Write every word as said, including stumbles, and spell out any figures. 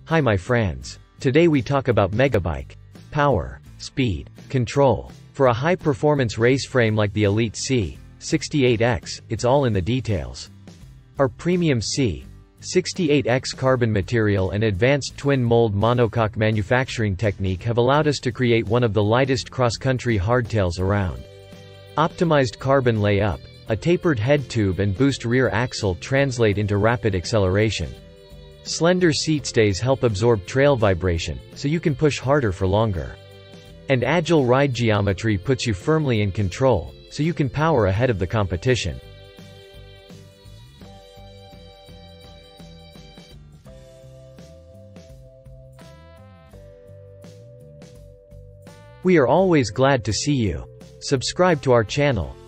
Hi my friends. Today we talk about Megabike. Power, speed, control. For a high-performance race frame like the Elite C sixty-eight X, it's all in the details. Our premium C sixty-eight X carbon material and advanced twin-mold monocoque manufacturing technique have allowed us to create one of the lightest cross-country hardtails around. Optimized carbon layup, a tapered head tube and boost rear axle translate into rapid acceleration. Slender seat stays help absorb trail vibration, so you can push harder for longer. And Agile Ride Geometry puts you firmly in control, so you can power ahead of the competition. We are always glad to see you. Subscribe to our channel.